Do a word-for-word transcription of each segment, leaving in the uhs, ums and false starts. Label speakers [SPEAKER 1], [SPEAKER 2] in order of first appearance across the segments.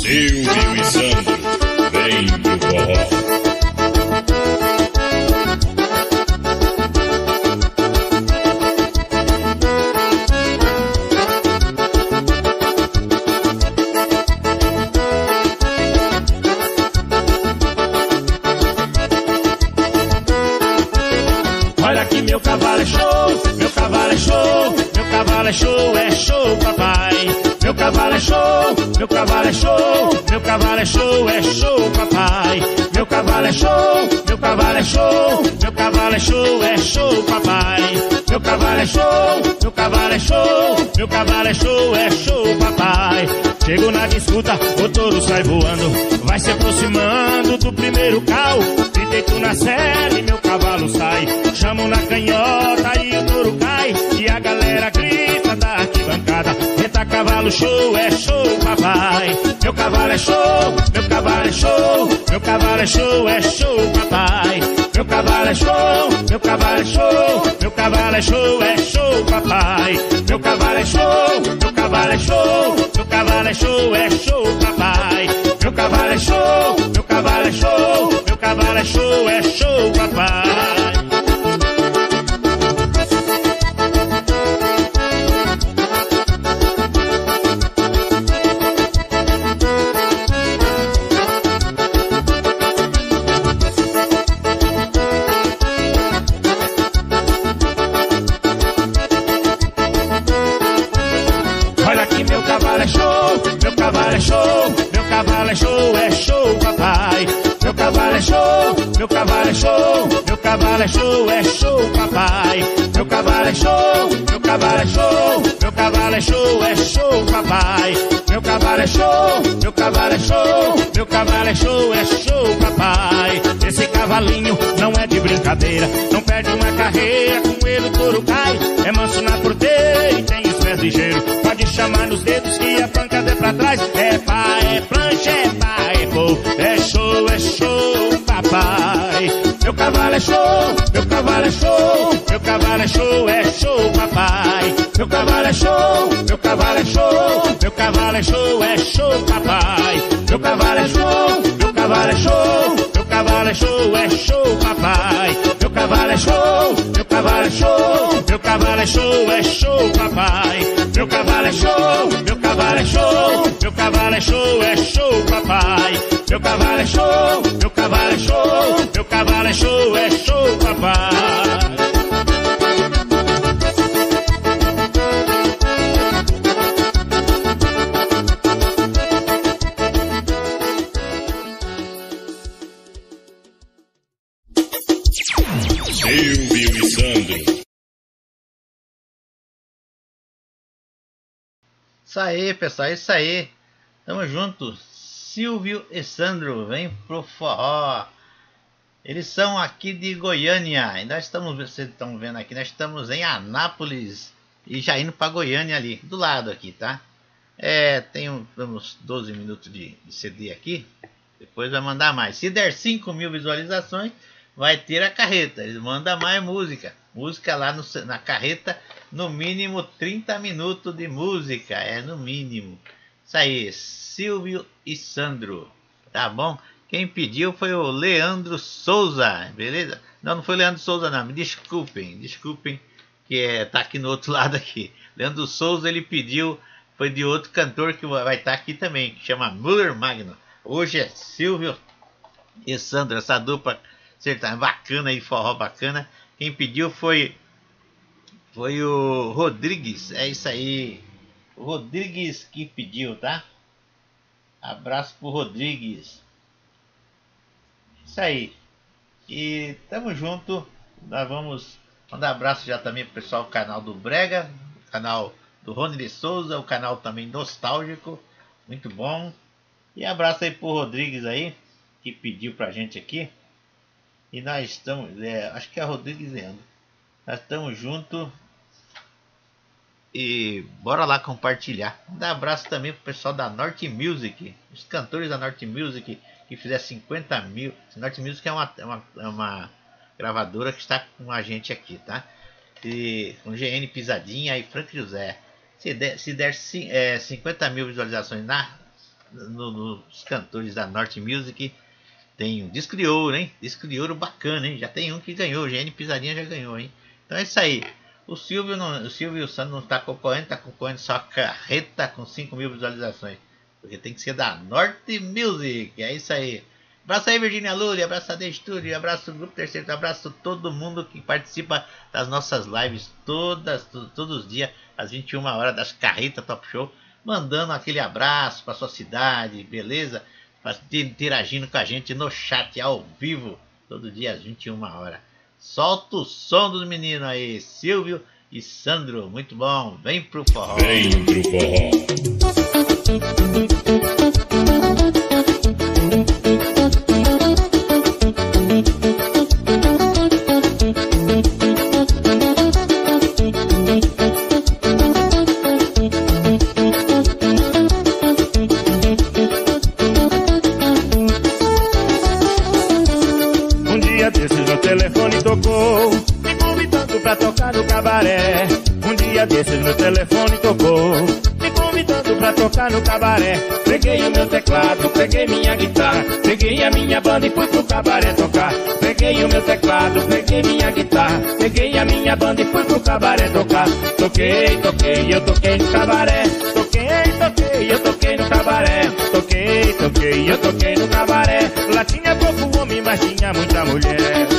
[SPEAKER 1] Silvio e Sandro, vem pro forró.
[SPEAKER 2] Olha que meu cavalo é show, meu cavalo é show, meu cavalo é show, é show, papai. Meu cavalo é show, meu cavalo é show, meu cavalo é show, é show, papai. Meu cavalo é show, meu cavalo é show, meu cavalo é show, é show, papai. Meu cavalo é show, meu cavalo é show, meu cavalo é show, é show, papai. Chego na disputa, o touro sai voando, vai se aproximando do primeiro cal. Deito na série, meu cavalo sai, chamo na canhota e o touro cai. E a galera grita da arquibancada, eita cavalo show, é show, papai. Meu cavalo é show, meu cavalo é show, meu cavalo é show, é show, papai. Meu cavalo é show, meu cavalo é show, meu cavalo é show, é show, papai. Meu cavalo é show, meu cavalo é show, meu cavalo é show, é show, papai. Meu cavalo é show, meu cavalo é show, meu cavalo é show, é show, papai. Meu cavalo é show, meu cavalo é show, meu cavalo é show, é show, papai. Meu cavalo é show, meu cavalo é show, meu cavalo é show, é show, papai. Meu cavalo é show, meu cavalo é show, meu cavalo é show, é show, papai. Meu cavalo é show, meu cavalo é show, meu cavalo é show, é show, papai. Esse cavalinho não é de brincadeira, não perde uma carreira, com ele o touro cai. É manso na porteira e tem os pés ligeiros, pode chamar nos dedos que a pancada é pra trás. É pá, é plancha, é pá, é pô, é show, é show, papai. Meu cavalo é show, meu cavalo é show, meu cavalo é show, é show, papai. Meu cavalo é show, meu cavalo é show, meu cavalo é show, é show, papai. Meu cavalo é show, meu cavalo é show, meu cavalo é show, é show, papai. Meu cavalo é show, meu cavalo é show, meu cavalo é show, é show, papai. Meu cavalo é show, meu cavalo é show, meu cavalo é show, é show, papai. Meu cavalo é show, meu cavalo é show, meu cavalo é show, é show, papai.
[SPEAKER 1] Silvio e Sandro.
[SPEAKER 3] Isso aí, pessoal, isso aí. Tamo junto. Silvio e Sandro, vem pro forró. Eles são aqui de Goiânia. E nós estamos, vocês estão vendo aqui, nós estamos em Anápolis e já indo para Goiânia ali, do lado aqui, tá? É, tem uns doze minutos de, de C D aqui. Depois vai mandar mais. Se der cinco mil visualizações, vai ter a carreta. Eles mandam mais música. Música lá no, na carreta, no mínimo trinta minutos de música. É no mínimo. Isso aí, Silvio e Sandro. Tá bom? Quem pediu foi o Leandro Souza. Beleza? Não, não foi o Leandro Souza não. Me desculpem. Desculpem que é, tá aqui no outro lado aqui. Leandro Souza, ele pediu. Foi de outro cantor que vai estar aqui também. Que chama Müller Magno. Hoje é Silvio e Sandro. Essa dupla sertaneja bacana aí, forró bacana. Quem pediu foi foi o Rodrigues. É isso aí, o Rodrigues que pediu, tá? Abraço pro Rodrigues. Isso aí. E tamo junto. Nós vamos mandar abraço já também pro pessoal do canal do Brega, o canal do Rony de Souza, o canal também Nostálgico. Muito bom. E abraço aí pro Rodrigues aí, que pediu pra gente aqui. E nós estamos, é, acho que é Rodrigues Leandro. Nós estamos juntos. E bora lá compartilhar. Dá abraço também pro pessoal da Norte Music. Os cantores da Norte Music que fizeram cinquenta mil. Norte Music é uma, é uma, é uma gravadora que está com a gente aqui, tá? E, com G N Pisadinha e Frank José. Se der, se der é, cinquenta mil visualizações na, no, nos cantores da Norte Music. Tem um disco de ouro, hein? Disco de ouro bacana, hein? Já tem um que ganhou, o G N Pisadinha já ganhou, hein? Então é isso aí. O Silvio, não, o Silvio e o Sandro não tá concorrendo, tá concorrendo só a Carreta com cinco mil visualizações. Porque tem que ser da Norte Music. É isso aí. Abraço aí, Virgínia Lully, abraço a The Studio, abraço do Grupo Terceiro, abraço todo mundo que participa das nossas lives todas, todos, todos os dias, às vinte e uma horas das Carreta Top Show, mandando aquele abraço para sua cidade, beleza? Interagindo com a gente no chat ao vivo, todo dia às vinte e uma horas. Solta o som dos meninos aí, Silvio e Sandro, muito bom, vem pro forró.
[SPEAKER 1] Vem pro forró.
[SPEAKER 2] Desses meu telefone tocou, me convidando pra tocar no cabaré. Peguei o meu teclado, peguei minha guitarra, peguei a minha banda e fui pro cabaré tocar. Peguei o meu teclado, peguei minha guitarra, peguei a minha banda e fui pro cabaré tocar. Toquei, toquei, eu toquei no cabaré. Toquei, toquei, eu toquei no cabaré. Toquei, toquei, eu toquei no cabaré. Lá tinha pouco homem, mas tinha muita mulher.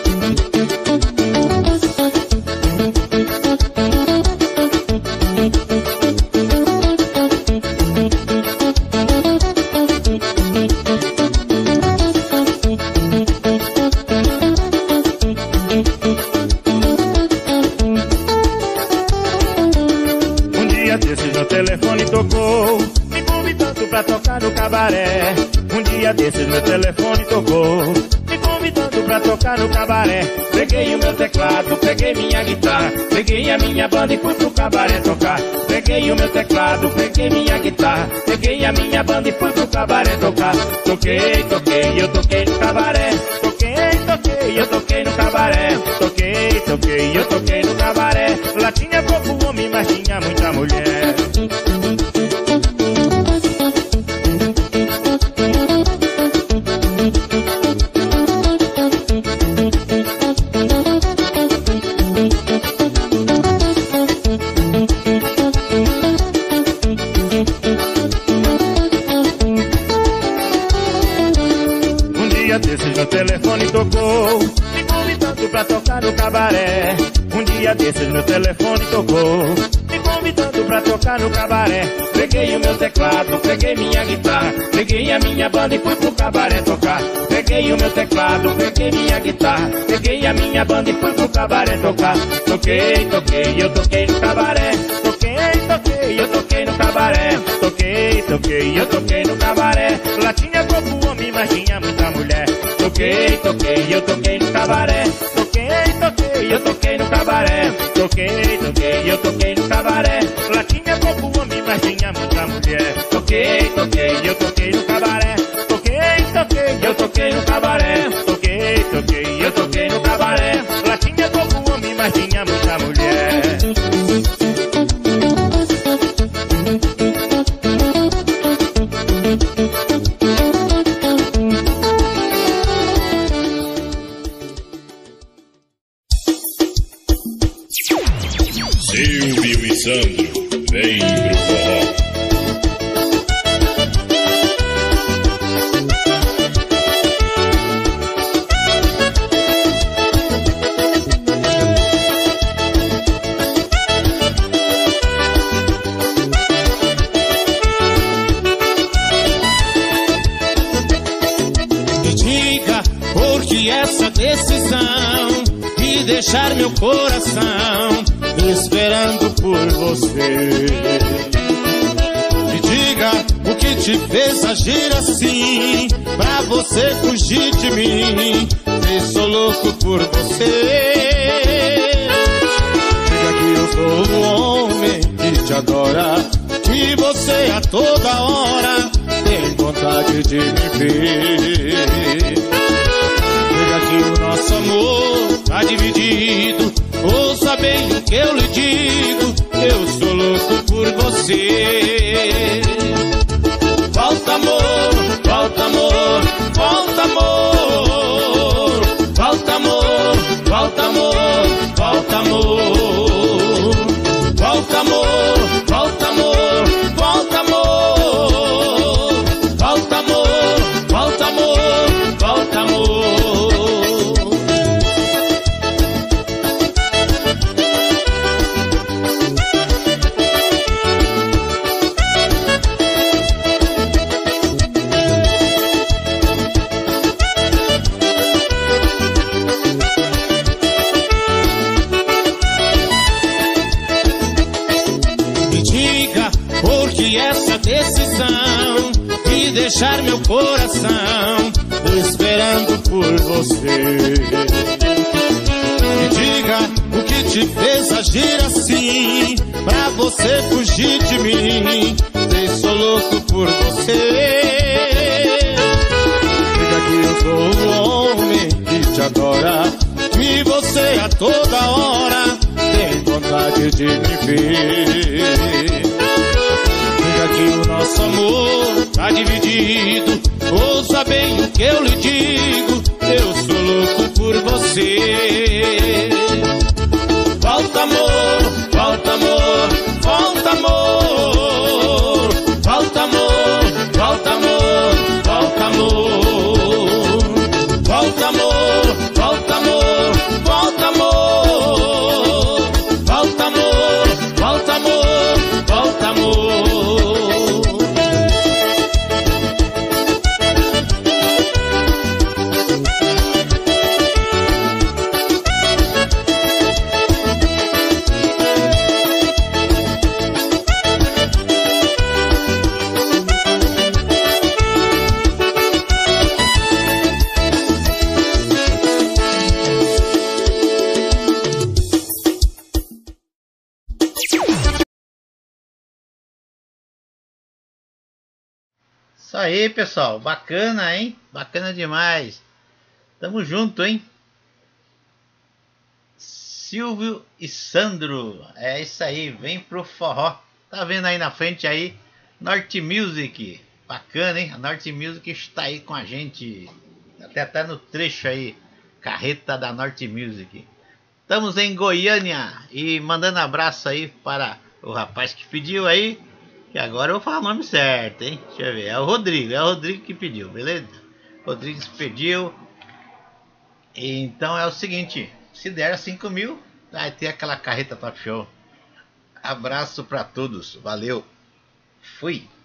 [SPEAKER 2] Um dia desses meu telefone tocou, me convidando pra tocar no cabaré. Peguei o meu teclado, peguei minha guitarra, peguei a minha banda e fui pro cabaré tocar. Peguei o meu teclado, peguei minha guitarra, peguei a minha banda e fui pro cabaré tocar. Toquei, toquei, eu toquei no cabaré. Toquei, toquei, eu toquei no cabaré. Toquei, toquei, eu toquei no cabaré. Lá tinha pouco homem, mas tinha muita mulher. Meu telefone tocou, me convidando pra tocar no cabaré. Um dia desses meu telefone tocou, me convidando pra tocar no cabaré. Peguei o meu teclado, peguei minha guitarra, peguei a minha banda e fui pro cabaré tocar. Peguei o meu teclado, peguei minha guitarra, peguei a minha banda e fui pro cabaré tocar. Toquei, toquei, eu toquei no cabaré. Toquei, toquei, eu toquei no cabaré. Toquei, toquei, eu toquei no cabaré. Lá tinha pouco homem, mas tinha muita mulher. Toquei, toquei, eu toquei no cabaré. Toquei, toquei, eu toquei no cabaré. Toquei, toquei, eu toquei no cabaré. Lá tinha pouco homem, mas tinha muita mulher. Toquei, toquei, eu toquei no cabaré. Toquei, toquei, eu toquei no cabaré. Toquei, toquei, eu toquei no cabaré. Lá tinha pouco homem, mas tinha muita mulher.
[SPEAKER 1] Silvio e Sandro, vem pro forró.
[SPEAKER 2] Me diga por que essa decisão de deixar meu coração esperando por você. Me diga o que te fez agir assim, pra você fugir de mim. Eu sou louco por você. Diga que eu sou o homem que te adora, que você a toda hora tem vontade de me ver. Diga que o nosso amor tá dividido. Ouça bem o que eu lhe digo, eu sou louco por você. Volta amor, volta amor, volta amor, volta amor, volta amor, volta amor, volta amor. Essa decisão de deixar meu coração esperando por você. Me diga o que te fez agir assim, pra você fugir de mim. Eu sou louco por você. Diga que eu sou o homem que te adora, e você a toda hora tem vontade de me ver. Que o nosso amor tá dividido, ouça bem o que eu lhe digo, eu sou louco por você. Volta amor, volta amor, volta amor, volta amor, volta amor, volta amor, volta amor, volta amor, volta amor, volta amor, volta amor, volta amor.
[SPEAKER 3] Isso aí, pessoal, bacana, hein? Bacana demais. Tamo junto, hein? Silvio e Sandro, é isso aí, vem pro forró. Tá vendo aí na frente aí, Norte Music, bacana, hein? A Norte Music está aí com a gente, até até no trecho aí, carreta da Norte Music. Estamos em Goiânia e mandando abraço aí para o rapaz que pediu aí. E agora eu vou falar o nome certo, hein? Deixa eu ver. É o Rodrigo. É o Rodrigo que pediu, beleza? Rodrigues pediu. Então é o seguinte. Se der cinco mil, vai ter aquela carreta top show. Abraço pra todos. Valeu. Fui.